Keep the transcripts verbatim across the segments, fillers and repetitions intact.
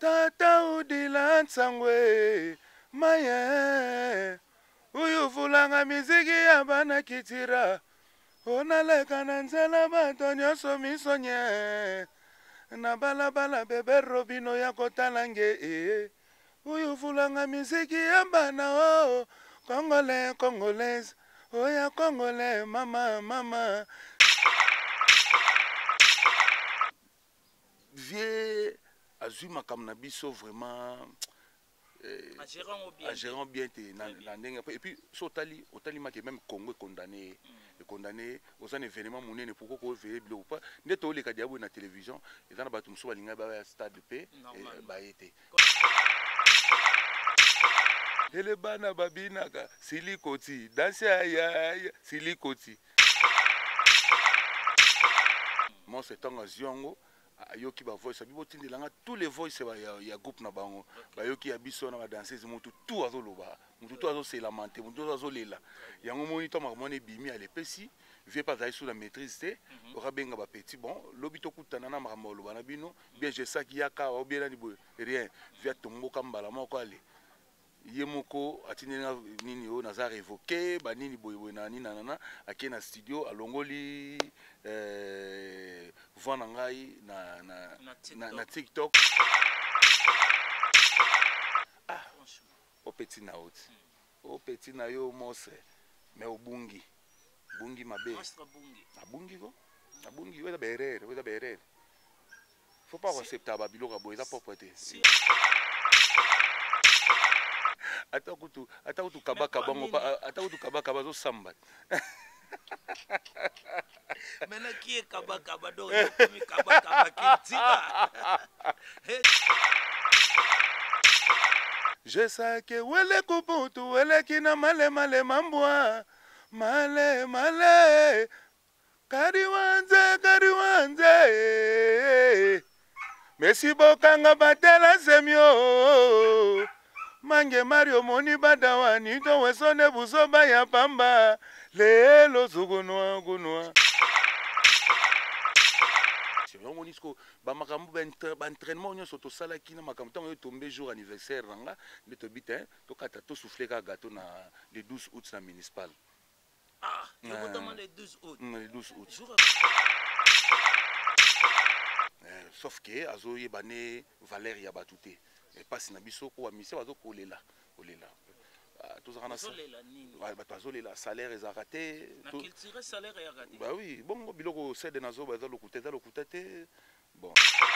Tata udila nsangwe maye uyu vulanga miziki ya bana kitira onaleka na nzela bato nyonso misonye na balabala bebe robino ya kotala nge e uyu vulanga miziki ya bana o Congolais Congolaise oya Congolais mama mama vie azui makam na biso vraiment euh, à gérant bien te na ndenge et puis so tali otali make même Congo est condamné mm. est condamné aux un événement monene pourquoi ko veiller bilo pas ndeto le kadiabo na télévision et dans batu muso balinga ba stade de paix ba été et le bana babina ka silikoti danse ya silikoti moi c'est tant aziongo ayoki ba voice bibo tindelanga tous les voice ya ya groupe na bango bayoki ya biso na ba danseuse mutu tout azoloba mutu tout azo se lamenter mutu azo lela yango moni to makamone bimi à l'epesi vie pas za sous la maîtrise te ora benga ba petit bon lobi to kutana na makambo loba na bino bien je sais qu'il y a ka o bien na rien via tombo kambala moko ale yemoko atinena nini o naza révoqué ba nini boye na nini nana akena studio alongoli euh vona ngai na na na TikTok, na, na TikTok. Ah o petit na out mm. o petit na yo mose mais o bungi bungi mabe abungi ko abungi weza berere weza berere faut pas accepter ba biloko boye za propreté si. Ata kutu ata kutu kabaka bango ata kutu kabaka bazo samba Maintenant qui est kabaka bado comme kabaka bakitima je sais que wele kuputu wele kina male male mambwa male male kariwanze kariwanze Messi bokanga batela semio Mange Mario moni badawani to wesone busoba ya pamba lelo zugunwa gunwa c'est vraiment nisco ba makambo ba entraînement nyo soto sala kina makambo tango yo tomber jour anniversaire nga ne to bitin to kata to souffler ka gâteau na le douze août na municipal. Ah notamment le douze août le douze août sauf que azo yebane Valérie ya batute et pas si na biso ko mise bazo kolela kolela tous ana solela nini ba bazolela salaire est raté na culture salaire est raté bah oui bon biloko cede nazo bazo lokuta za lokuta te bon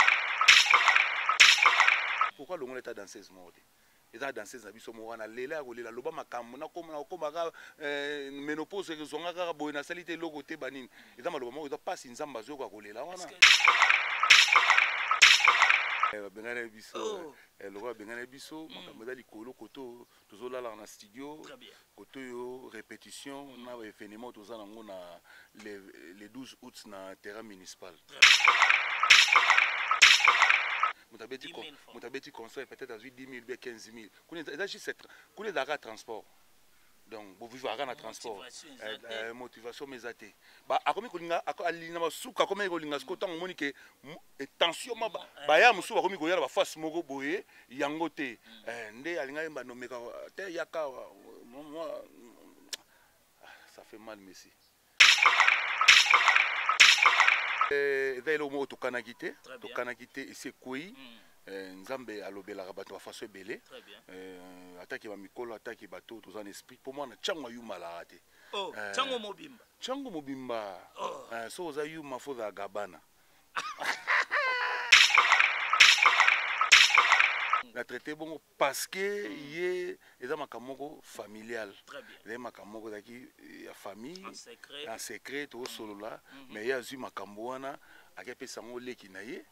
pourquoi le monde est danseuse mode eza danseuse na biso mo wana lela kolela loba makambo na koma na koma ka ménopause ke zonga ka boye na salite loko te banini eza maloba mo eza pas nzamba zo ko kolela wana bengana biso le roi bengana biso makambo za likolo koto tozolala na studio koto yo répétition na événement tozala ngo na le douze août na terrain municipal mutabeti mutabeti concert peut-être à dix mille bien quinze mille kune eza juste kune daka transport donc vous vivez à transport euh, motivation mesate ba akomi kolinga alina masuka akomi kolinga sko tango moni ke tension ma ba ya musu akomi koyala ba face moko boye yango te nde alinga yemba nomeka te yaka moi ça fait mal Messi euh delo mo to kanakite to kanakite ese koi nzambe alobelaka bato ba faso belé euh attaque ba mikolo attaque bato to za esprit pour moi na chango yuma la te oh chango mobimba chango mobimba euh so za yuma fo za gabana na traité bon parce que yé eza makamoko familial les makamoko zaki ya famille en secret to solo là mais ya zu makambo wana akepesa ngo leki na ye.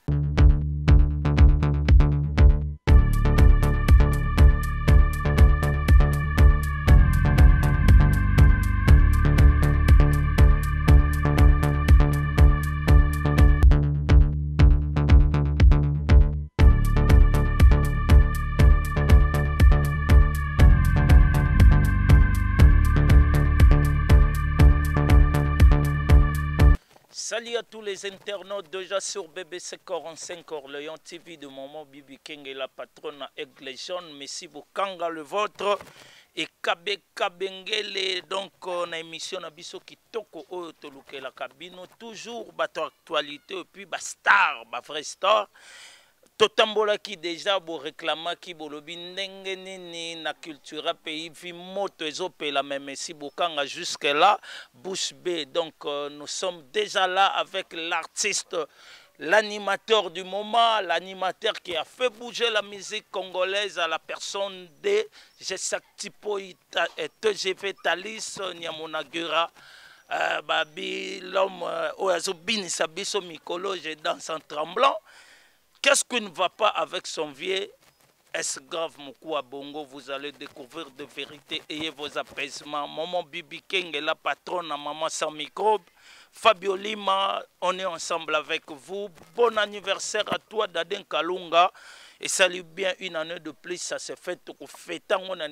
Salut à tous les internautes déjà sur B B C quarante-cinq Orléans T V de Maman Bibi King et la patronne Aigle Jaune. Messi Bokanga le vôtre et Kabe Kabengele. Donc on a émission na biso kitoko oyo toluke la cabine toujours bato actualité et puis ba star, ba vrai star. Totambola qui déjà bo réclama qui bolobi ndenge nini na culture pays vi moto ezopela même si bokanga jusque là bouche bée. Donc euh, nous sommes déjà là avec l'artiste, l'animateur du moment, l'animateur qui a fait bouger la musique congolaise à la personne de Jesaktipo T G V Talis Nyamonagura. Euh, babi l'homme oazobini sabiso mikolo je danse en tremblant. Qu'est-ce qui ne va pas avec son vieux? Est-ce grave Moukouwa Bongo? Vous allez découvrir de vérité. Ayez vos apaisements. Maman Bibi King est la patronne à Maman Sans Microbe. Fabio Lima, on est ensemble avec vous. Bon anniversaire à toi, Daden Kalunga. Et salut bien une année de plus. Ça se fait tout fait.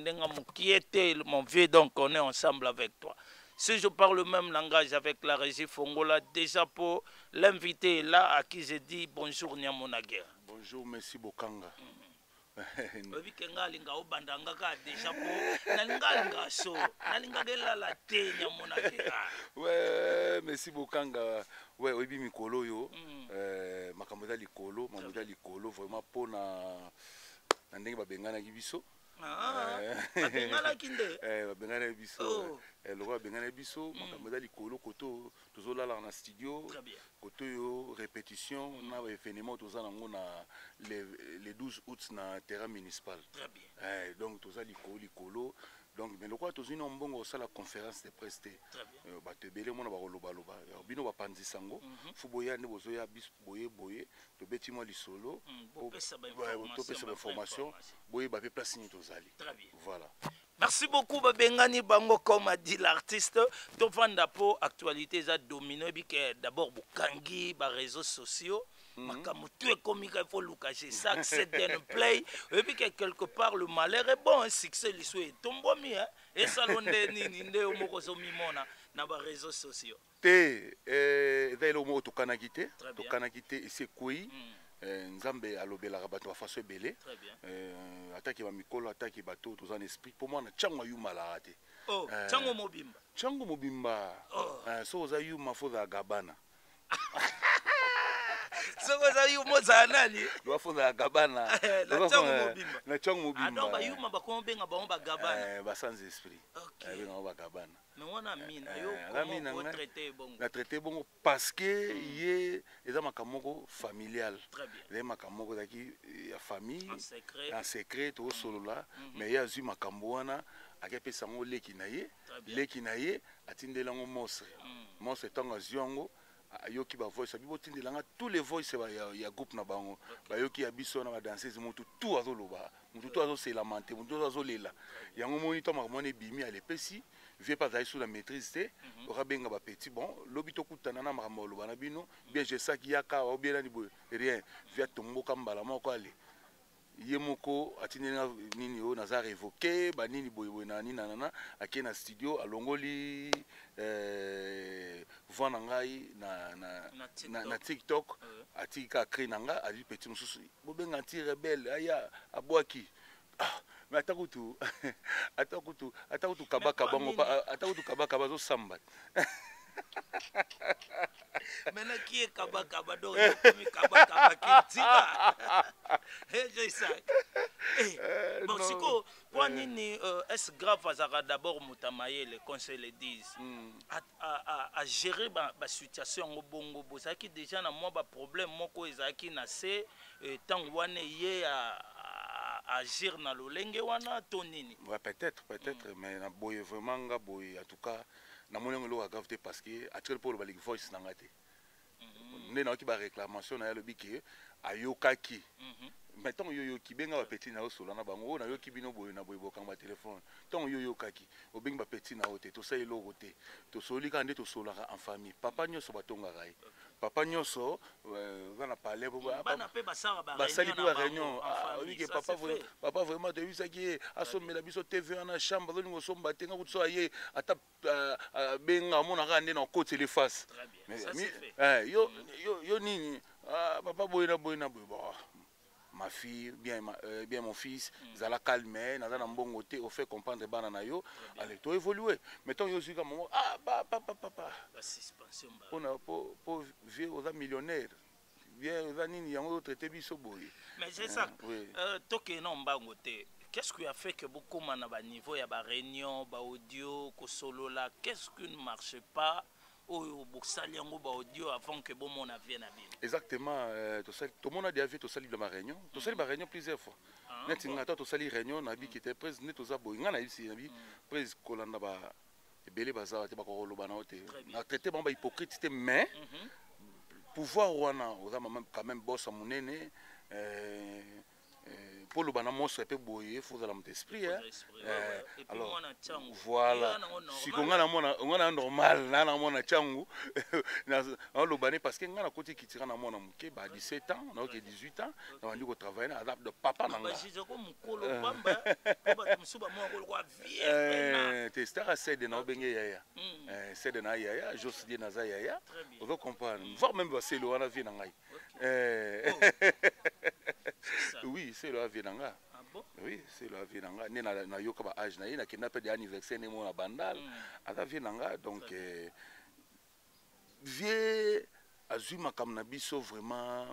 Mon vieux, donc on est ensemble avec toi. Si je parle le même langage avec la régie Fongola, déjà pour l'invité là à qui j'ai dit bonjour Nyamonaguer. Bonjour, merci Bokanga. Oui, Kenga linga obandanga ka déjà pour nalinga so nalinga de la té Nyamonaguer. Ouais, merci Bokanga. Ouais, obi mikolo yo. Euh makamboda likolo, makamboda likolo vraiment pour na na ndenge ba bengana kibiso. Ah, bengana kinde. Eh, bengana biso. Eh, le roi bengana biso, makamboda likolo koto tozola na studio. Koto yo répétition, na événement tozana ngona les les douze août na terrain municipal. Très bien. Eh, donc toza likolo likolo. Donc mais le roi tozina mbongo ça la conférence de presse. Très bien. Ba tebele mona ba koloba loba. Bino ba panzi sango. Fuboya ne bozoya bis boye boye. To beti mo lisolo. Pour pesa ba information. Boye ba pe place ni tozali. Très bien. Voilà. Merci beaucoup Babengani Bango, comme a dit l'artiste. Tovanda pour actualité ça domino que d'abord Bukangi, les réseaux sociaux. Makamutu est comique, il faut le cacher ça, c'est un play. Et puis que quelque part le malheur est bon, un succès l'issue est tombomi hein. Et ça l'on est ni ni au mokoso mimona na les réseaux sociaux. Te eh d'ailleurs au mot to kanakite, to kanakite et c'est quoi? Nzambe alobelaka bato bafaso ebele ataki bamikolo ataki bato toza na esprit pour moi na ntango ayumala te ntango mobimba ntango mobimba so oza yuma fozalaka bana soko oza yuma ozala nani lwafozalaka bana na ntango mobimba na ntango mobimba donc bayuma bakoma benga bango bagabana basanz esprit benga bango bagabana mais wana mina yo comment traiter bongo na traiter bongo parce que ye eza makamoko familial le makamoko zaki ya famille en secret to solola mais ya zu makambo wana akepesa ngo leki na ye leki na ye atindela ngo monstre monstre tanga ziongo ayoki ba voice bibo tindelanga tous les voice ya ya groupe na bango bayoki ya biso na ba danseuse mutu tout azoloba mutu tout azoselamante mutu azolela yango moni to makamone bimi alepesi vie pas sous la maîtrise te ora benga ba petit bon lobi to kutana na makambo loba na bino bien je sais qu'il y a ka o bien ni rien via tomboka mbala moko ale ye moko atinena nini o naza révoqué ba nini boye boye na nini nana akena studio alongoli euh vana ngai na na na, na TikTok atika créer nanga ali petit mususu bo benga anti rebelle aya abwaki ah mais atakutu atakutu atakutu kabaka bango atakutu kabaka bazo samba maintenant qui est kabaka bado comme kabaka bakitira eh je sais eh bon siko pour nini est-ce grave azara d'abord mutamaye les conseils les disent à à à gérer ba situation ngo bongo bozaki déjà na moi ba problème moko ezaki na se tant wane ye à agir na lolenge wana tonini ouais peut-être peut-être mais na boye vraiment nga boye en tout cas na monengo lo grave parce que actuel pour le balik voice na ngate ne na ki ba réclamation na ya le biki ayokaki maintenant yo yo ki benga ba petit na osola na bango na yo ki bino boyo na boyo bokanga ba téléphone tant yo yo kaki o benga ba petit na ote to sa eloko te to soli ka nde to solaka en famille papa nyoso batonga rai papa nyoso va na parler bo bana pe basara ba basali pe ba réunion ah oui que papa vraiment papa vraiment de visa ki asomela biso T V na chambre zo ningo somba tenga kutso aye ata benga mona ka nde na côté les faces eh yo yo yo nini ah papa boy na boy na boy bon ma fille bien ma, euh, bien mon fils mm. Zala calme na na mbongo te au fait comprendre bana na yo allez to évoluer mettons yo suka maman ah papa papa papa la suspension ba on a pour pour vieux aux millionnaires bien aux nini yango traité biso boy mais c'est ça euh toke non mbango te qu'est-ce qui a fait que beaucoup na ba niveau ya ba réunion ba audio ko solo là qu'est-ce qui ne marche pas au audio avant que bon mon avion à bien. Exactement, tout le monde a dit avec tout ça de ma réunion, tout ça de ma réunion plusieurs fois. Net ingata tout ça les réunions nabi qui était prise net tout ça bo ngana ici nabi prise kolanda ba ebele baza te ba ko loba na ote. Na traité ba hypocrite te mais pouvoir wana oza quand même boss monene euh pour le bana mon peu boyer faut dans l'esprit hein alors voilà si on a on a normal na na mona changu na le bana parce que ngana côté qui tira na mona muke ba dix-sept ans na ok dix-huit ans na vandi ko travailler na adapte de papa na nga euh te star à cède na obenge yaya euh cède na yaya Josdi na za yaya on va comprendre voir même c'est le wana vie na ngai euh oui c'est le avienanga ah bon oui c'est le avienanga né na na yoka ba âge na ina kina pe de anniversaire né mon bandal à avienanga donc vieux azuma comme na biso vraiment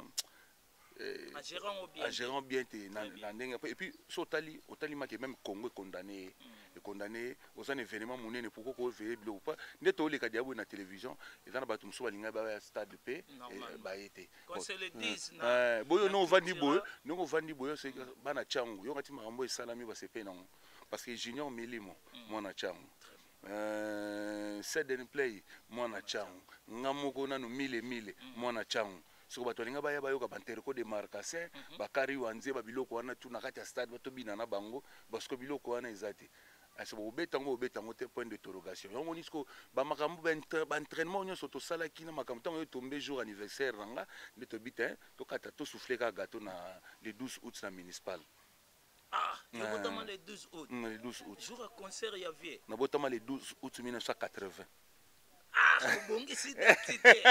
à gérant bien et puis sotali otali ma même Congo condamné et condamné aux un événement monene pourquoi ko veiller ou pas neto le kadia na télévision et dans batum so balinga ba stade de paix ba été quand c'est le dix na boyo no vandi boyo no vandi boyo c'est bana changu yo ngati makambo esalami ba sepe non parce que junior milimo mwana changu euh seden play mwana changu ngamoko nanu mille mille mwana changu so bato linga baya bayoka bantereko de marcasin bakari wanze ba biloko wana tu na kati ya stade bato bina na bango parce que biloko wana ezati ase bo betango obetango te point d'interrogation yango nisko ba makambo ba entraînement nyo soto sala kina makambo tango yo tomber jour anniversaire nga ne to bitin to kata to souffler ka gâteau na le douze août na municipal. Ah, na botama le douze août. Le douze août. Jour à concert ya vie. Na botama le douze août mille neuf cent quatre-vingts. Ah, bongi si d'activité.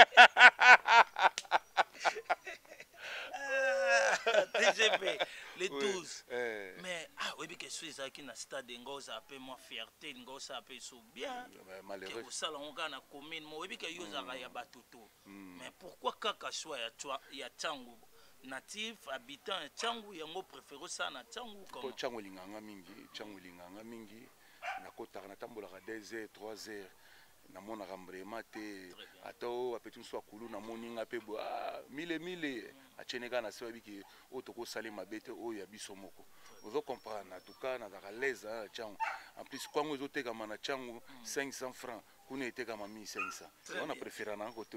T G B les douze oui, euh... mais ah oui que suis ça qui na stade ngoza appelle moi fierté ngoza appelle sou bien malheureux que ça là on na commune moi oui que yoza mm. ya batutu mm. mais pourquoi kaka choix ya toi ya Tchangu natif habitant Tchangu yango préféré ça na Tchangu comme Tchangu linganga mingi Tchangu linganga mingi na kota na tambola deux heures trois heures na mona rambrema te ato apetu so akulu na moninga pe bo mille mille acheneka na so biki otoko sale mabete o ya biso moko ozo comprendre na tuka na za l'aise na changu en plus kwango ezoteka mana changu cinq cents francs kuna eteka ma mille cinq cents on a préféré na côté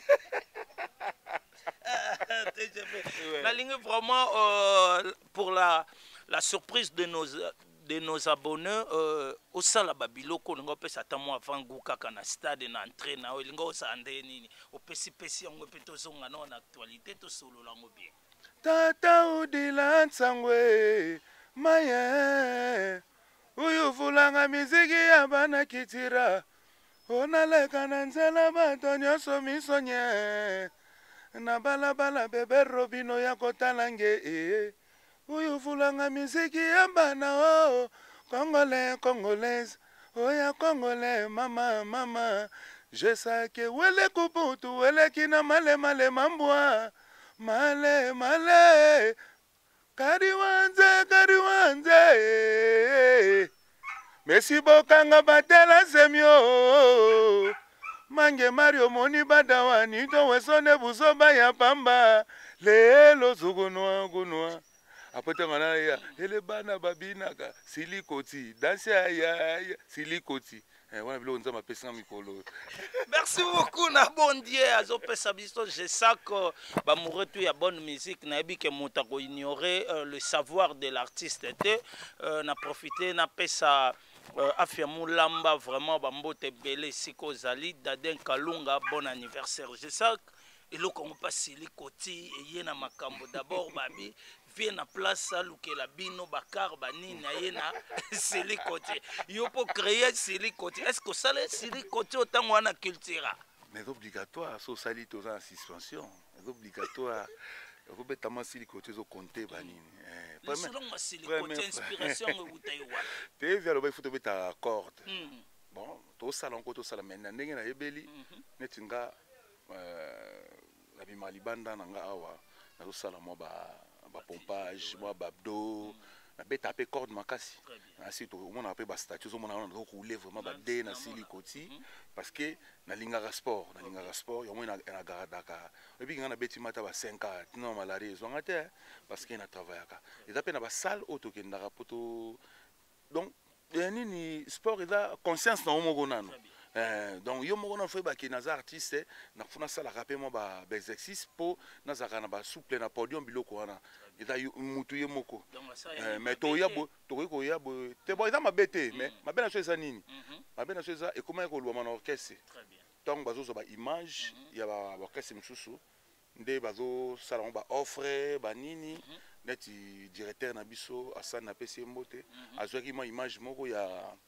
la ligne vraiment euh, pour la la surprise de nos de nos abonnés euh, au sala babiloko ngo pesa tamo avant guka kana stade na entrée na o lingo sa ande nini o pesi pesi ngo peto zonga na na actualité to solo la ngo bien tata udila nsangwe maye uyu fulanga miziki ya bana kitira onaleka na nzela bato nyonso misonye na balabala bebe robino ya kotalange eh. Uyu fulanga miziki ya bana oh Congolais Congolaise oh ya Congolais mama mama je sais que wele kuputu wele kina male male mambwa male male kariwanze kariwanze Messi bokanga batela semio mange Mario moni badawani to wesone buzoba ya pamba lelo zugunwa gunwa après ngana ya ele bana babinaka silikoti danse ya silikoti wana biloko nzambe apesanga mikolo. Merci beaucoup na bon Dieu azopesa biso je sais que bamoureux tout ya bonne musique nayebi ke moto ko ignorer euh, le savoir de l'artiste te euh, na profiter na pesa euh, afia mulamba vraiment bambote belé siko zali Daden Kalunga bon anniversaire je sais eloko ngo pasili koti eye na makambo d'abord babi vie na place alukela bino bakar banini aye na sili koti yo po créer sili koti est-ce que ça le sili koti autant wana culture mais obligatoire so sali toza en suspension mais obligatoire ko betama sili koti zo compter banini eh pas selon sili koti inspiration utayi wa te via lo ba faut beta corde bon to sala encore to sala maintenant ndenge na yebeli netinga la bima libanda nanga awa na zo sala mo ba ba pompage mo ba abdo na beta pe corde makasi asi to mo na pe ba statue zo mo na na ko rouler vraiment ba de na sili koti parce que na linga sport na linga sport yo mo na na garadaka et puis ngana beti mata ba cinq ans non malaria zo ngate parce que na travaillaka et ça pe na ba salle auto ke ndaka poto donc yani ni sport eza conscience na mo gonano. Euh, donc yo moko na fait ba ki naza artiste na funa sala rapé mo ba exercice po na zaka na ba souple na podium biloko wana eza mutu ye moko euh, mais to ya bo to ko ya bo te bo eza mabete mais mabe na so eza nini mabe na so eza e comment ko lwa na orchestre très bien donc bazo so ba image ya ba orchestre msusu nde bazo sala mo ba offre ba nini neti directeur na biso asana na pesi mbote azwaki mo image moko ya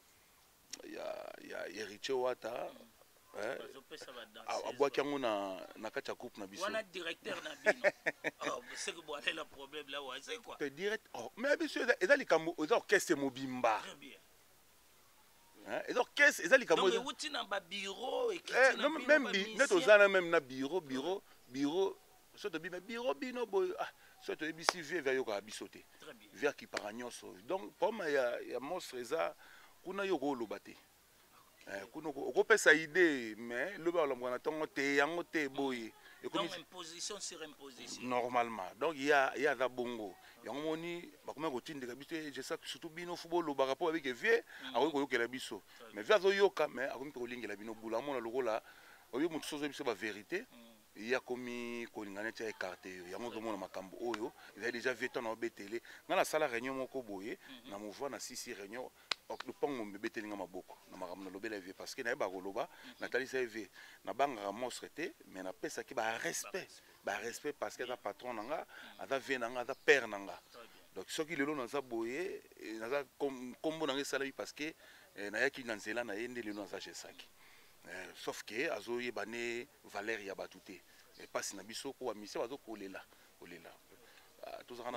ya ya Eriche Wata eh abwaki yango na na kati ya coupe na biso wana directeur na bino oh c'est que boile le problème là ouais c'est quoi te direct oh mais biso eza likambo eza orchestre mobimba très bien hein eza orchestre eza likambo donc uti na ba bureau et eh non même bi neto zana même na bureau bureau bureau so to bi mais bureau bino boy ah so to bisi vie vers yo ka bisoté très bien vers qui paragnoso donc comme ya ya monstre eza kuna yo ko lobate eh kuna ko pesa idée mais le ba lomwana tongo te yango te boye donc imposition sur imposition normalement donc il y a il y a da bongo yango moni ba kuma ko tindika bité je sais surtout bino football lo ba rapport avec vie ako ko yokela biso mais via zo yoka mais ako mpe ko lingela bino bula mona lokola oyo mutu sozo biso ba vérité il y a commis kolingana tia écarté yango zo mona makambo oyo il a déjà vu ton obetele ngana sala réunion moko boye na mouvement na six réunion le pont mo betelinga maboko na makambo na lobela vie parce que na ba koloba na talisa vie na banga monstre te mais na pesa ki ba respect ba respect parce que ta patron nanga ada vie nanga ada père nanga donc soki lelo na za boye na za kombo nanga sala parce que na yaki na nzela na yende lelo na za jesaki sauf que azo yebane valeur ya batute et passe na biso ko amisi bazo kolela kolela tous en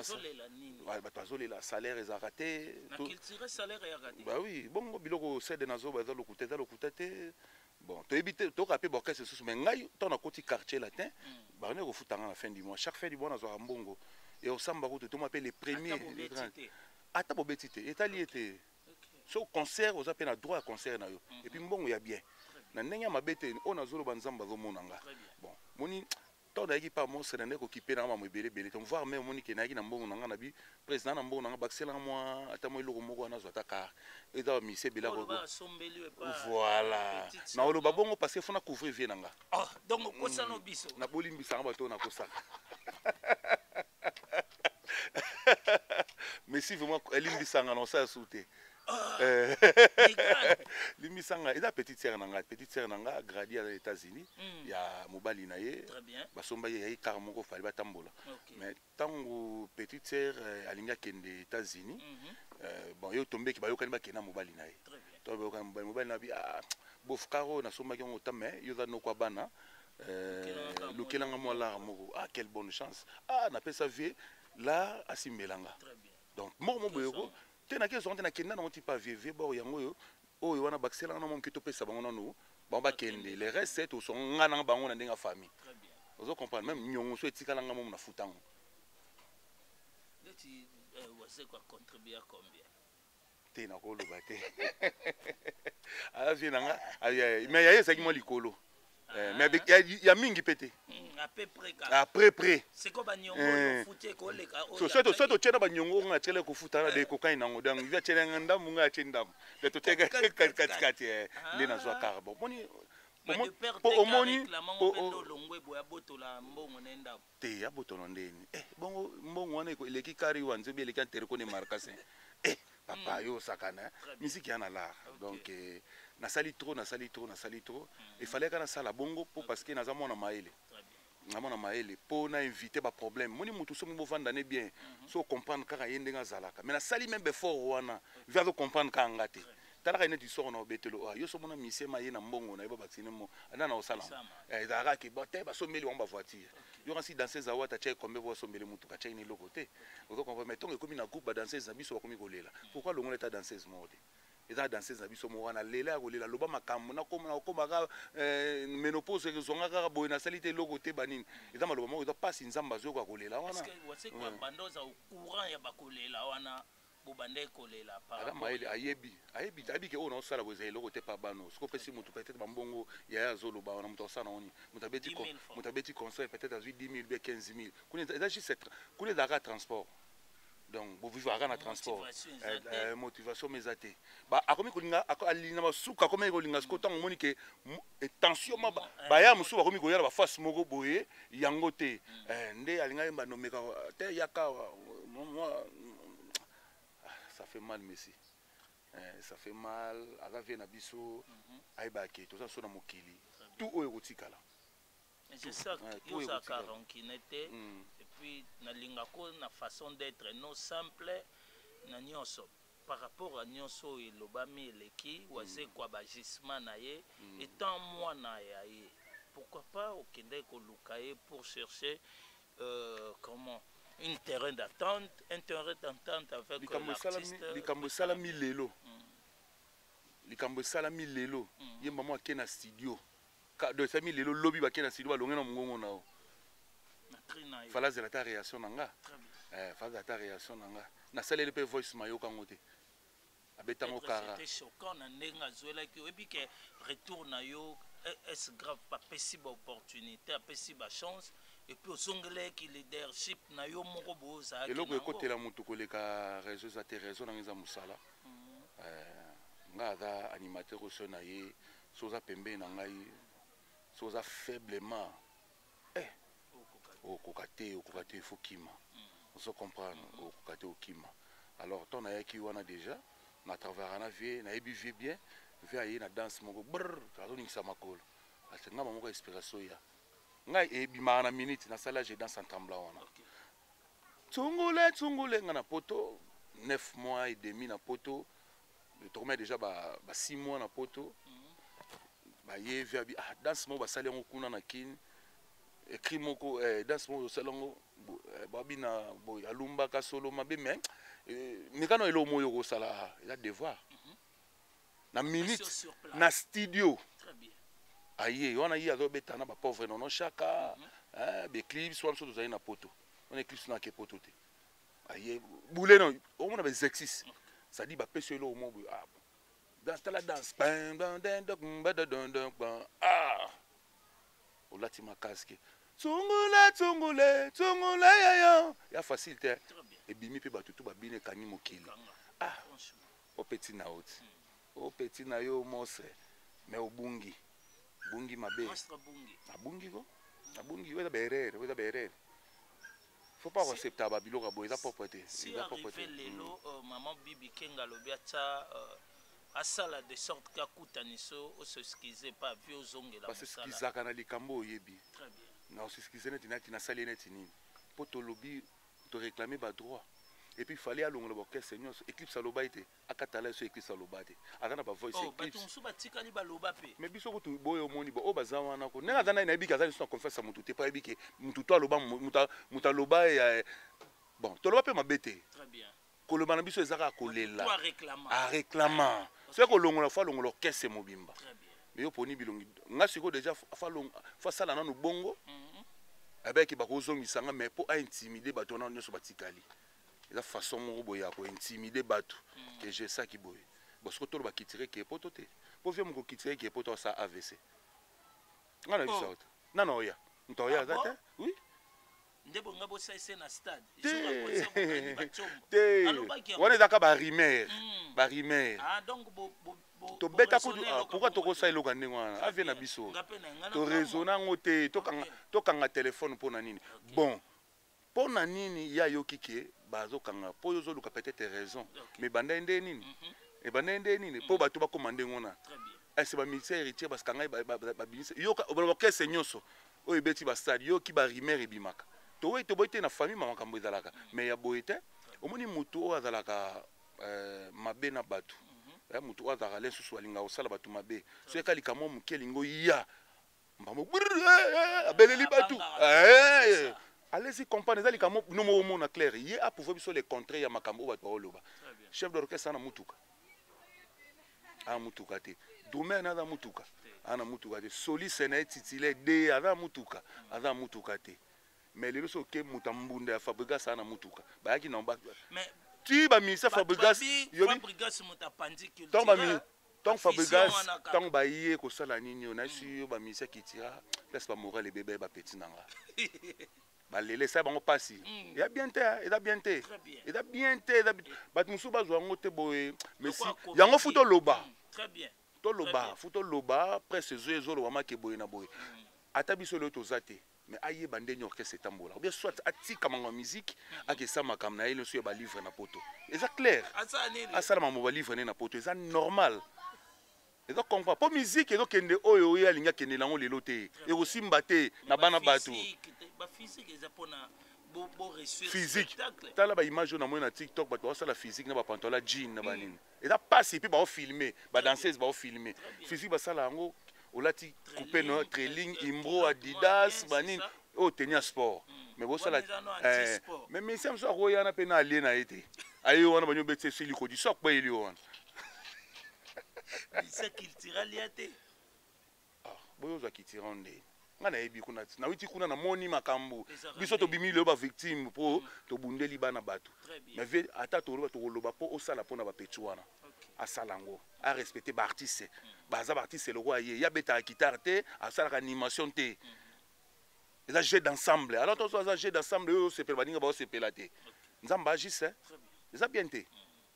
a salaire est raté salaire est raté bah oui bon biloko c'est de nazo baza lokuta za lokuta te bon to éviter to rapper borkesse sous mais ngai to na koti quartier latin ba ne refutanga la fin du mois chaque fin du mois nazo mbongo et au samba ko to m'appelle les premiers les grands ata bobetite etali été so concert aux appels à droit à concert na yo et puis mbongo ya bien na ndenge mabete on azolo banzamba zo monanga bon moni tant d'ailleurs pas mon c'est n'est qu'occupé dans ma mobile belé on voir même moni qui n'a qui n'a bon on a bi président n'a bon on a baxé là moi attends moi le moko na zo taka et dans mise bela voilà na lo babongo parce que faut na couvrir vie nanga oh donc ko sa no biso na bolimbi sa bato na ko sa mais si vraiment elimbi sanga non ça sauter limisanga eza petite sœur nanga petite sœur nanga gradi aux États-Unis il y a mobali na ye basomba ye yi car moko fali batambola mais tango petite sœur alinga kende États-Unis bon yo tombé ki bayokani bakena mobali na ye to bayokani mobali mobali na bi ah bof caro na somba ki ngo tamé yo za no kwa bana euh lukelanga mo la moko ah quelle bonne chance ah na pesa vie là asimelanga donc mo mo boyoko tena ke zonte na kenda na moti pa vieux bo yango yo oyo wana baxela na mom ki to pesa bango nanu bon ba kende les recettes au son ngana bango na ndenga famille très bien vous comprenez même nyongo so etikala nga mom na futango deti wase quoi contribuer combien tena ko lo baté ala vina nga mais ya yesa ki mo likolo mais il y a mingi pété à peu près à peu près c'est comme banyongo futé ko le ka so so so to tshena banyongo nga tshele ko futa na de cocaine nango donc via tshele nganda munga tshenda de to teka kat kat kat le na zwa carbon boni po omoni po longwe boya botola mbongo nenda te ya botola ndeni eh bongo mbongo wana ko eleki kari wanze bi eleki antere ko ne marcasin eh papa yo sakana musique yana la donc na sali trop na sali trop na sali trop il fallait kana sala bongo pour parce que naza mona maele na mona maele pour na inviter ba problème moni mutu so mo vanda ne bien so comprendre kaka yende nga zalaka mais na sali même fort wana via comprendre ka ngate tala ka ne di sort na obetelo ah yo so mona mise ma ye na mbongo na yeba vacciner mo ana na osala eh dara ki bote ba so meli wamba voiture yo kasi danser za wata che kombe bo so meli mutu ka che ni lokote ozo comprendre mais tonge komi na groupe ba danser za biso ba komi kolela pourquoi longo l'état danseuse mode eza danseuse na biso mo wana lela ya kolela loba makambo na koma na koma ka ménopause ezonga ka boye na salite lokote banini eza maloba mo eza pasi nzamba zo kwa kolela wana est-ce que wase kwa bandoza au courant ya bakolela wana bobande kolela par ala maele ayebi ayebi abi ke ona osala boza lokote pa bano siko pesi mutu peut-être bambongo ya ya zolo ba ona mutu osana oni mutu abeti ko mutu abeti concert peut-être à dix mille ou quinze mille kuni eza juste kuni daka transport donc vous vivez à transport euh, motivation mesate ba akomi kolinga alina masuka akomi kolinga skota ngomoni ke tension ma ba ya musu akomi koyala ba face moko boye yango te nde alinga yemba nomeka te yaka ça fait mal messi ça fait mal agavé na biso aiba ke to ça sona mokili tout oyo kotikala c'est ça yo ça karonkinete et puis na lingako na façon d'être non simple na nyonso par rapport à nyonso et lobami eleki waze kwa bagisement na ye étant moi na ye pourquoi pas au kende ko lukaye pour chercher euh, comment un terrain d'attente un terrain d'attente avec l'artiste likambo salami lelo likambo salami lelo yemba mo akena studio de sami lelo lobby ba kena studio ba longena mongongo nao fala zela ta réaction nanga eh fala ta réaction nanga na salele pe voice mayoka ngote abetango kara c'était choquant na ndenga zoela ki obi ke retour na yo est grave pas possible opportunité a possible chance et puis osongele ki leadership na yo moko boza eloko ekotela mutu koleka réseaux za te réseaux nanga za musala eh nga za animateur oso na ye soza pembe na ngai soza faiblement eh au kokate au kokate fokima on se comprend au kokate okima alors ton ayaki wana déjà na travers na vie na ebi vie bien vie ayi na danse moko brr kazo ningisa makolo atenga moko inspiration ya ngai ebi na minute na sala je danse en tremblant wana tsungule tsungule ngana poto neuf mois et demi na poto le tourment déjà ba ba six mois na poto ba ye via bi ah danse mo ba sali ngo kuna na kin écrit moko eh danse mo salongo ba bina boy alumba ka solo mabe mais mikano elo moyo ko sala il a devoir na minute na studio très bien aye wana yi azo betana ba pauvre non chaka eh be clips soit so na poto on éclipse na ke poto te aye boule non on a des exercices ça dit ba pese elo mo ah dans la danse ah o lati ma casque tsungula tsungule tsungula ya ya ya facile et bimi pe batutu ba bine kani mokili ah o petit na haute o petit na yo mose mais o bungi bungi mabe na bungi go na bungi weza berere weza berere faut pas accepter ba biloko boy za propreté si arrivé lelo maman bibi kenga lobiata à sala de sorte qu'à Koutaniso, on se skisait pas vieux zongue la. Parce que skizaka na likambo yebi. Très bien. Na se skisait net na tina salé net ni. Pour te lobby, te réclamer ba droit. Et puis il fallait alongo le boké seigneur éclipse aloba été. Akatala so éclipse aloba té. Akana ba voice éclipse. Oh, baton so batika li ba loba pe. Mais biso ko tu boyo moni ba o bazawa na ko. Nenga zana na bika zana so confesse mutu te pa biki mutu to aloba muta muta loba ya bon, to loba pe mabete. Très bien. Koloba na biso ezaka kolela. Toi réclamant. A réclamant. C'est que l'on a fait l'on caisse mobimba. Mais au poni bilongi. Nga siko déjà fa long fa sala na no bongo. Avec ki ba ko zongi sanga mais pour intimider bato na nyoso batikali. La façon mo boya ko intimider bato que j'ai ça qui boye. Parce que to ba kitire ki poto te. Po vie mo ko kitire ki poto ça A V C. nga na bisa te nana oya moto oya aza te oui nde bonga bosalise na stade te wana ezaka barimer barimer tobeta kudu pourkui tokosala eloko ndenge wana avie na biso toraisonne yango te tokanga telefone mpo na nini bon mpo na nini ya yoki ke bazokanga mpo yo ozoluka peut-être raison mais banda nde nini ebanda nde nini mpo bato bakoma ndenge wana ese bamilitaire héritier parce kangai babimisa yoka bakese nyonso oyo ebeti bastade yoki barimer ebimaka towe toboyi te na famille ma makambo ezalaka mais ya boye te omoni motu oyo azalaka mabe na bato motu oyo azalaka lisusu alinga kosala bato mabe so eka likamwa moke elingo ya mbamo abeleli bato allez-y comprendre eza likamwa bino moko omona clair ye aprouve biso le contraire ya makambo oyo bato baoloba chef d'orchestre ana mutuka ana mutuka te domaine aza mutuka ana mutuka te soliste na ye titulaire de aza mutuka aza mutuka te mais lelo soki moto mbunda ya Fabregas ana mutuka bayaki na mba ti baministre Fabregas tant Fabregas tant baye kosala nini na si yo baministre kitira place ba moral bébé ba petit nanga balele ça bango pasi ya bien te eza bien te eza bien te bat musu bazwa ngo te boye mais si yango futo loba très bien to loba futo loba presque zo ezo loba make boye na boye ata biso le tozate mais aye bande nyo orchestre tambola ou bien soit atika mango musique akesa makam na ile so ba livre na poto eza clair asala mamo ba livre na poto eza normal eza comprend po musique ezo kende oyo oyo alinga kende lango lelo te eko simba te na bana bato ba physique eza pona bo bo réussir physique tala ba image na moi na TikTok bato basala physique na ba pantalon jean na banini eza passe puis ba filmer ba danseuse ba filmer physique basala yango olati coupé no trailing imbro adidas banini o tenir sport mais bo sala eh mais mais ça so roya na pena alien na été ayo wana banyo betse siliko di sok pa ili wana c'est qu'il tira liate ah boyo za kitirande ngana yebi kuna na witi kuna na moni makambo biso to bimi le ba victime po to bundeli bana bato mais ve ata to loba to loba po osala pona ba petwana asalango a respecter ba artiste baza ba artiste le roi ye ya beta guitare te asala animation te eza jeu d'ensemble alors to so jeu d'ensemble yo se pe baninga ba se pe la te nzamba agisse eza bien te.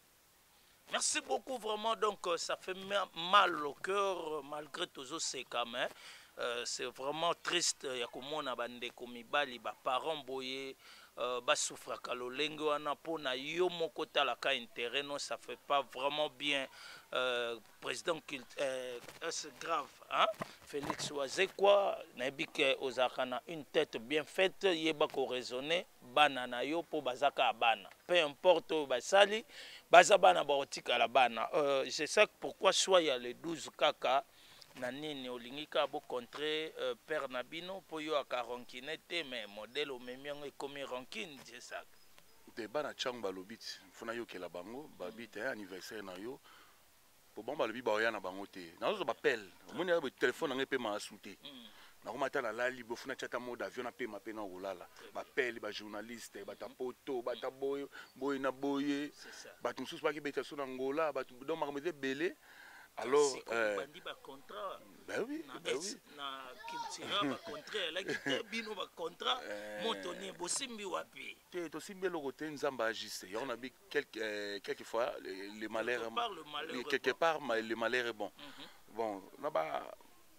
Merci beaucoup vraiment donc ça fait mal au cœur malgré tous ces camins. Euh, c'est vraiment triste ya komona bandeko mibali ba parents boye euh, ba souffra kalolenge wana pona yo moko talaka intérêt non ça fait pas vraiment bien euh, président qu'il euh, c'est grave hein Félix Wazekwa nabike ozakana une tête bien faite yeba ko raisonner bana na yo po bazaka bana peu importe basali bazabana ba otika la bana euh, c'est ça pourquoi soit il y a les douze kaka na nini olingika bo contre euh, père nabino po yo akaronkine te mais modèle o memiango ekomi ronkine c'est ça de bana chang balobit funa yo kela bango babite anniversaire na yo po bon balobi ba oya na bango te na zo ba pel moni ya téléphone nga pe ma asute na komata na lali bo funa chata mode avion na pe ma pe na olala ba pel ba journaliste ba tapoto ba taboyo boy na boye ba tumsusu ba ki beta sona ngola ba donc ma me belé. Alors, euh, bandi ba contrat. Ben oui, ben oui. Na culture ba contrat, la guitare bino ba contrat, montoni bosimbi wapi. Te to simbi lo côté nzamba agisse. Il y en a bi quelques quelques fois le malheur quelque part le malheur est bon. Bon, na ba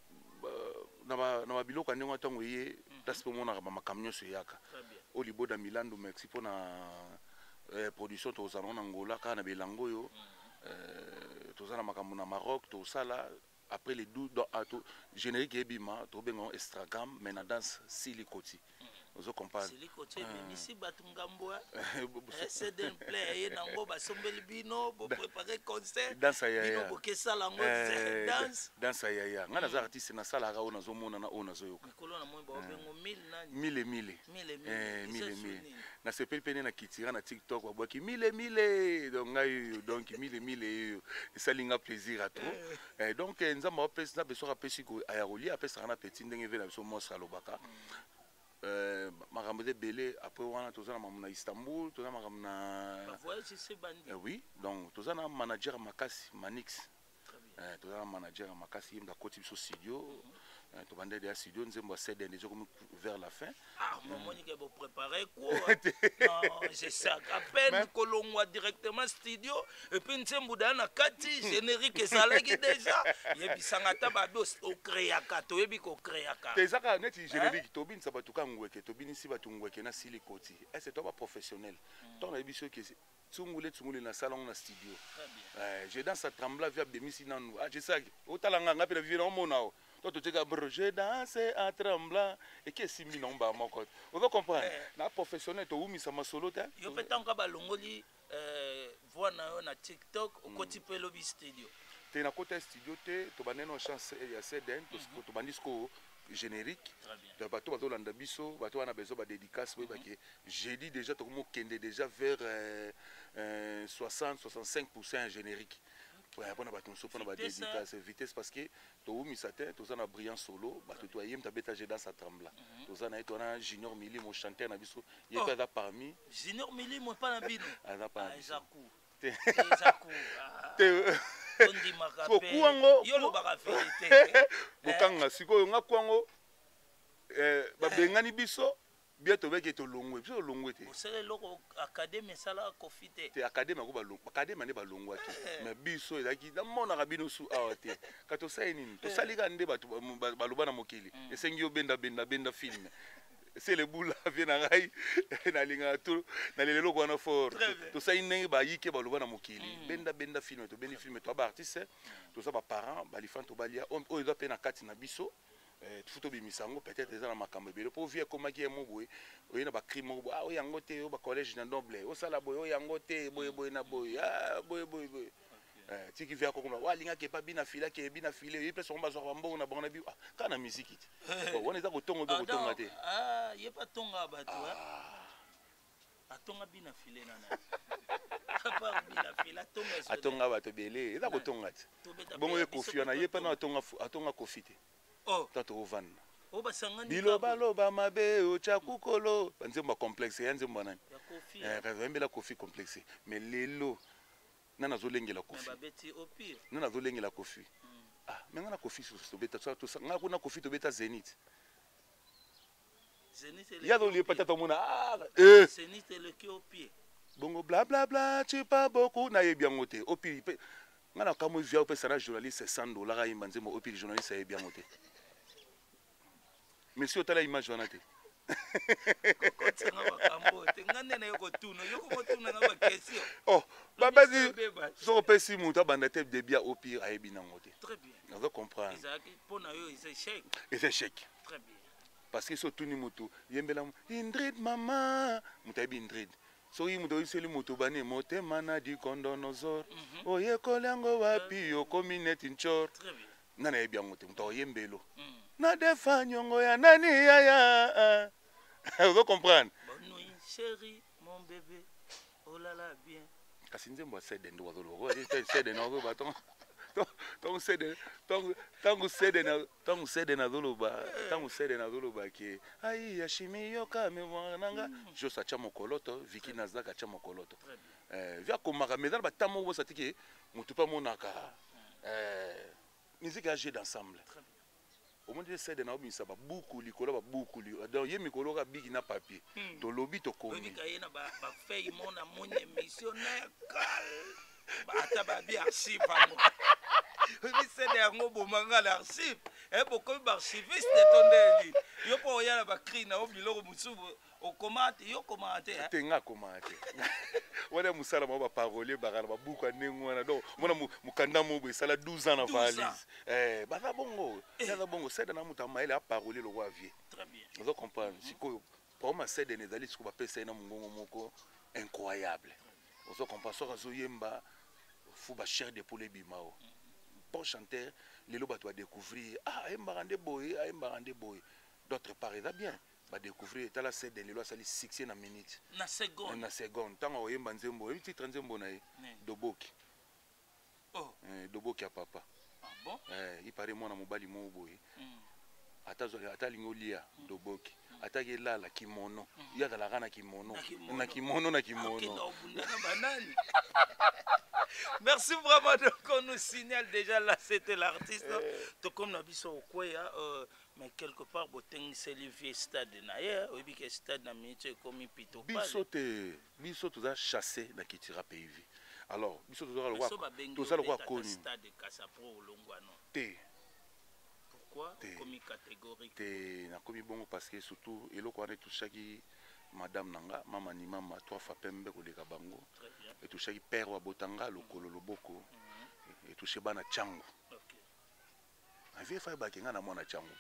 na ba na ba biloko ndenge ntango ye taspe mona ba makamnyo so yaka. Au libo da Milando Mexique pour na production to za na Angola kana belango yo. Euh, tout ça na makambo na Maroc tout ça là après les douze dans générique ebima to bengo Instagram mais na danse silikoti ozo comprendre silikoti mais ici batungambo c'est d'un play et nango ba sombeli bino bo préparer concert danse ya ya bino bokesa lango danse danse ya ya ngana za artiste na sala ga ona zo mona na ona zo yoka mikolo na mo ba bengo mille nani mille mille mille mille mille na sepel pene na kitira na TikTok wa boki mille mille donc ngai donc mille mille ça linga plaisir à trop et donc nzamba opesi na beso rapesi ko ayaroli apesa na petit ndenge vela beso mosra lobaka euh makambo de belé après wana tozana mamu na Istanbul tozana makambo na voyage c'est bandi oui donc tozana manager makasi Manix euh tozana manager makasi yimda koti biso studio to bande de studio nzembo cede déjà comme vers la fin. Ah, maman ni que vous préparez quoi? Non, c'est ça. À peine que l'on voit directement studio et puis nzembo dans kati générique ça là qui déjà. Yebi sangata babi au créaka, to yebi ko créaka. Te zaka neti générique to bin sabatuka ngweke to bin si batu ngweke na silikoti. Et c'est toi pas professionnel. Ton na biso que tsungule tsungule na salon na studio. Euh, je danse à trembler via bemisi nanu. Ah, je sais. Otalanga ngapi na vivre en monao. Toi, tu dis, je danse à tremblant. Et qui est si mignon, bah, mon côté. Vous comprenez? La professionnelle, tu as mis ça ma solo. Tu peux t'engager à l'ongoli, voir na TikTok, au côté de l'obis studio. Tu es dans côté studio, tu as une chance, il y a C D N, tu as un disque générique. Tu as tout le monde biso, tu as besoin de dédicace. J'ai dit déjà, tu as déjà vers soixante à soixante-cinq pour cent générique. Ouais, on a battu on a dédicace vitesse parce que tu as mis ça tête, tu as un brillant solo, bah tu as eu ta bêta dans sa trembla. Tu as tu as Junior Mili mon chanteur na biso, il est là parmi. Junior Mili mon pas na bino. Ah na pas. Ezaku. Ezaku. On dit makape. Yo lo ba vérité. Bokanga siko nga kwango eh ba bengani biso. Bien to beke to longwe biso longwe te osele loko académie sala kofite te académie ko ba longwe académie ne ba longwa te mais biso ezaki na mona ka bino su awate ka to sai nini to sali ka nde batu baloba na mokili esengi yo benda benda benda film c'est le boula vient na ngai na linga to na lelo ko na fort to sai nenge ba yike baloba na mokili benda benda film to benda film to ba artiste to sa ba parents ba lifan to balia o eza pe na kati na biso. Tout au bimisango peut-être déjà dans ma cambre pour vieux comment qui est mon boy oui na ba crime ah oui yangote au collège na noble au sala boy yangote boy boy na boy ah boy boy boy eh tiki vient comme wa linga qui pas bina fila qui bina filé il peut son bazar mbongo na bona bi ah kana musique bon on est à kotongo do kotonga te ah il pas tonga ba toi atonga bina filé nana pas bina filé atonga atonga ba to belé il a kotonga te bon e kofi na yepa na atonga atonga kofite. Oh, tato ovana. Oh, basangani. Biloba loba mabe o chakukolo. Banzemba complexe, yanzemba nani. Eh, kazembela kofi complexe. Mais lelo nana zolenge la kofi. Babeti au pire. Nana zolenge la kofi. Ah, mais ngana kofi so beta to ça. Ngana kuna kofi to beta Zenith. Zenith il y a dans les patates mona. Ah, eh. Zenith le qui au pied. Bongo bla bla bla, tu pas beaucoup na ye bien ngote. Au pire ngana kamo via pe sana journaliste cent dollars imba nzemo au pire journaliste ye bien ngote. Monsieur tala image wana te oh baba di so pesi muta banda te de bien au pire ayebi nango te très bien on va comprendre c'est échec c'est échec très bien parce que so tuni mutu yembela Indrid mama muta bi Indrid so yi muto iseli mutu bani motema na di kondonozor oye kolango wapi yo community nchor très bien nana yebi yango te muta yembelo na defa nyongo ya nani ya ya vous comprenez bonne nuit chérie mon bébé oh là là bien kasi nzembo sede ndo wazolo ko sede na zo baton donc sede donc tangu sede na tangu sede na zolo ba tangu sede na zolo ba ki ai ya shimi yoka me wananga jo sa cha mokoloto viki nazaka cha mokoloto eh via komaka medal ba tamo bo satiki mutu pa monaka eh musique à jouer d'ensemble. Au monde c'est de naobi ça ba beaucoup likolo ba beaucoup li donc ye mikolo ka bigi na papier to lobi to komi oui ka yena ba ba feuille mon na mon émission na kal ba ta ba bi archive amo oui c'est de ngo bo manga l'archive et beaucoup d'archivistes de tondeli yo po ya ba cri na obi loko musubu o commente yo commenter hein tenga commenter wala musala ba parolier ba ba beaucoup nengwana donc mona mukanda mo bo sala douze ans na valise eh ba za bongo za bongo c'est na muta maile a parolier le roi vie très bien vous comprenez siko pour moi c'est de nezali siko ba pesa na mungongo moko incroyable vous comprenez so zo yemba fu ba cher de poulet bimao pour chanter les loba doit découvrir ah yemba rande boy ah yemba rande boy d'autre part ça bien ba découvrir ta la scène de lelo sali six na minute na seconde na seconde tango yemba nzembo e titre nzembo na ye doboki oh eh doboki ya papa ah bon eh il paraît mwana mobali mo boye ata zo ata lingo lia doboki ata ke lala kimono ya la rana kimono na kimono na kimono merci Merci vraiment. Donc on nous signale déjà là, c'était l'artiste. Donc comme on a vu ça au Kouya, mais quelque part, Boteng c'est le vieux stade naïe. Oui, bien que stade na minute comme pito. Biso te, biso tu as chassé na kitira P I V. Alors, biso tu as le roi, tu as le roi connu. Stade Kasapro au Longwano. Te. Pourquoi? Comme catégorique. Te na komi bongo parce que surtout eloko wana touchaki madame nanga mama ni mama trois fois pembe koleka bango. Et touchaki père wa botanga lokolo loboko. Et touché bana chango. OK. Avie fa ba kenga na mwana chango.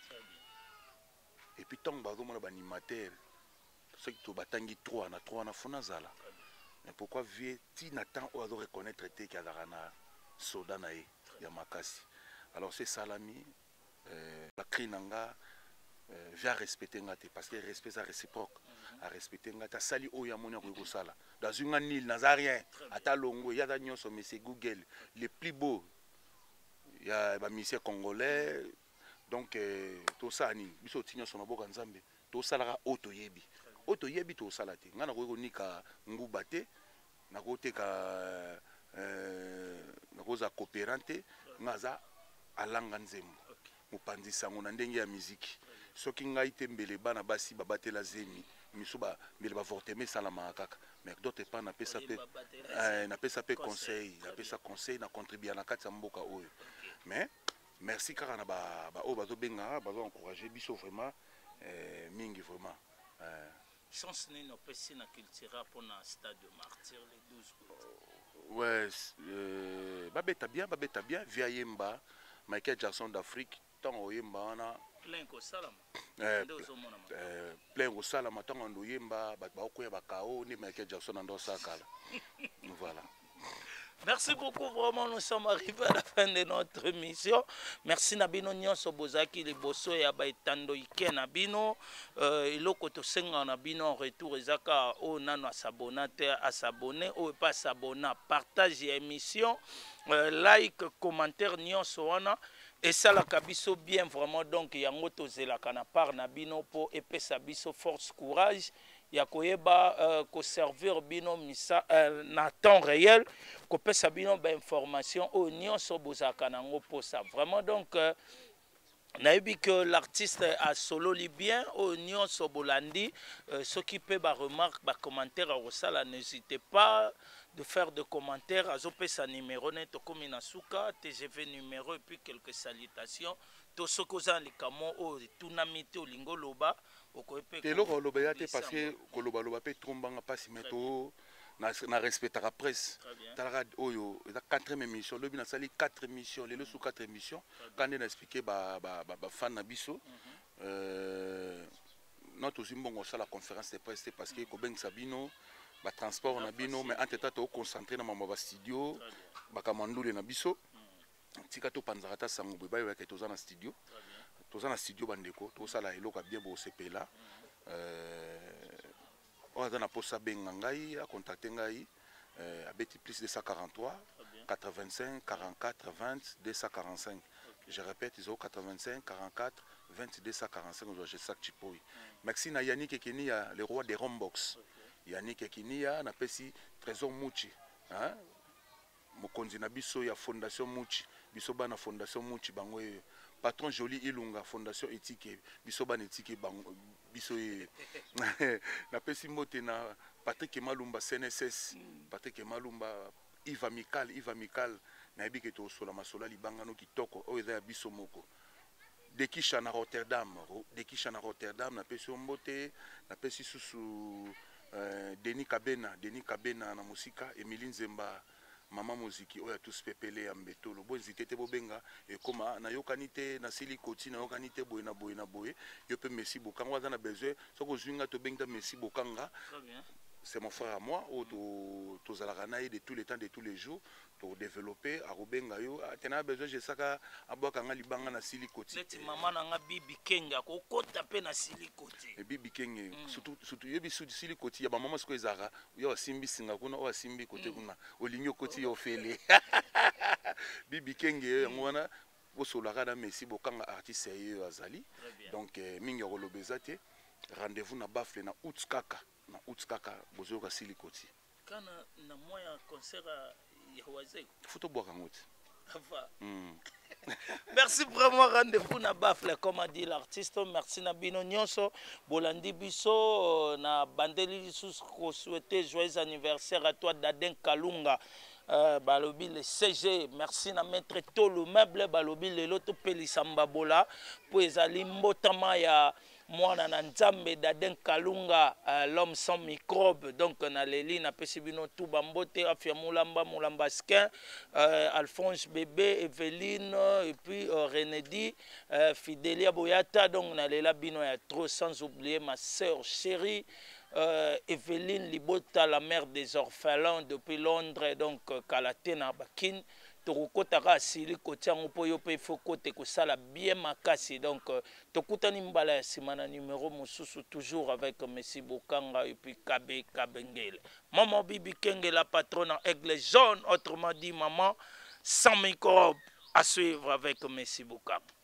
Et puis tant bazo mona ba animateur. Ceux qui to batangi trois na trois na fona zala. Mais pourquoi vie ti n'attend ou à reconnaître te ki azarana soda na e ya makasi. Alors c'est salami euh, la cri nanga euh, vient respecter ngate parce que respect ça réciproque à respecter ngata sali o ya moni ko sala dans une nil nazarien ata longo ya da nyonso mais c'est Google les plus beaux il y a ba monsieur congolais donc euh, to sani biso tinyo so maboka nzambe to sala auto yebi auto yebi to sala te ngana ko nika nguba te na ko te ka euh na ko za coopérante ngaza alanga nzembo mopanzi sango na ndenge ya muziki soki ngai te mbele bana basi babatela zemi miso ba mbele ba vorteme sala makaka mais d'autres pas na pesa pe na pesa pe conseil na pesa conseil na contribuer na kati ya mboka oyo mais merci kaka na ba ba o bazo benga bazo encourager biso vraiment euh, mingi vraiment euh, chance nino pesi na culture pour na stade de martyr les douze août. Ouais euh, babeta bien babeta bien via Yemba Michael Jackson d'Afrique tant oyemba wana plein ko salama euh, euh, plein ko salama tant on oyemba ba ba ko ya ba kao ni Michael Jackson ndo sakala. Voilà. Merci beaucoup, vraiment, nous sommes arrivés à la fin de notre émission. Merci Nabino Nyonso Bozaki, les bosso et Abaitando Ike Nabino. Il a côté senga Nabino en retour, Ezaka, o nano à s'abonner, à s'abonner, ou pas s'abonner, partage l'émission, like, commentaire Nyonso wana. Et ça la kabiso bien vraiment donc il y a moto zela kana par Nabino pour épée sabiso force courage. Il y a koyeba ko servir bino misa na temps réel ko pesa bino ba information au nyonso bozaka nango pour ça vraiment donc na yebi que l'artiste a solo libyen au nyonso bolandi ceux qui peut ba remarque ba commentaire au sala n'hésitez pas de faire des commentaires azo pesa numéro net comme inasuka T G V numéro et puis quelques salutations to sokoza likamo o tunamite o lingoloba eloko oloba ya te parce que koloba loba pe trombanga pasi meto na na respecta la presse talaka oyo eza quatrième émission lobi na sali quatre émissions lelo sous quatre émissions quand on a expliqué ba ba ba fan na biso euh notre zimbongo ça la conférence de presse parce que ko beng sabino ba transport na bino mais entre temps to concentré na mama ba studio ba kamandule na biso tika to panzaka ta sango ba ba ke toza na studio toza na studio bandeko to sala eloko bien bo sepela euh on a na posa benga ngai a contacter ngai euh abeti plus deux cent quarante-trois quatre-vingt-cinq quarante-quatre vingt deux cent quarante-cinq je répète zéro quatre-vingt-cinq quarante-quatre vingt deux cent quarante-cinq je sais que tu peux merci na Yannick Ekinia le roi des Rombox Yannick Ekinia na pesi trésor Muchi hein mokonzi na biso ya fondation Muchi biso bana fondation Muchi bango patron Joli Ilunga fondation éthique biso bana éthique bango biso na pesi mote na Patrick Malumba C N S S Patrick Malumba Yves Amical Yves Amical na yebi ke to sola masola libangano kitoko o eza biso moko Dekisha na Rotterdam Dekisha na Rotterdam na pesi mbote na pesi susu euh, Denis Kabena Denis Kabena na musika Emilie Nzemba mama muziki oya tous pepele ya mbetolo bo nzitete bo benga e koma na yokanite na silikoti na yokanite boye na boye na boye yo pe Messi Bokanga waza na besoin soko zwinga to benga Messi Bokanga c'est mon frère à moi au to to zalakana de tous les temps de tous les jours to développer a robenga yo tena besoin je saka abwaka libanga na silikoti neti mama na nga bibi kenga ko kota pe na silikoti e bibi kenge surtout surtout yebi silikoti ya ba mama siko ezaka yo simbi singa kuna o simbi kote kuna olinyo koti yo fele bibi kenge yango wana bosolaka na Messi Bokanga artiste yo azali donc mingi rolobeza te rendez-vous na bafle na Outskaka na Outskaka bozoka silikoti kana na moya concert Faut boire un mot. Merci vraiment, rendez-vous na bafle comme a dit l'artiste. Merci Nabino Nyonso Bolandi Biso na bandeli sous souhaiter joyeux anniversaire à toi Daden Kalunga. Euh, balobi le C G, merci na maître Tolo meuble balobi le loto pelisamba bola po ezali mbotama ya mwana na nzambe Daden Kalunga, euh, l'homme sans microbe. Donc na leli na pesibino tout bambote afia mulamba mulamba skin, euh, Alphonse bébé Evelyne et puis euh, Renédi, euh, Fidélia Boyata. Donc na lela bino ya trop, sans oublier ma sœur chérie Euh, Evelyne Libota, la mère des orphelins depuis Londres, donc Kalatena Bakin. Torokotaka asili kotiango po yo pe foko te kosala bien makasi. Donc tokutani mbala ya simana numéro mususu toujours avec Messi Bokanga et puis Kabe Kabengele. Maman Bibi Kenge la patronne en aigle jaune, autrement dit maman sans microbe, à suivre avec Messi Bokanga.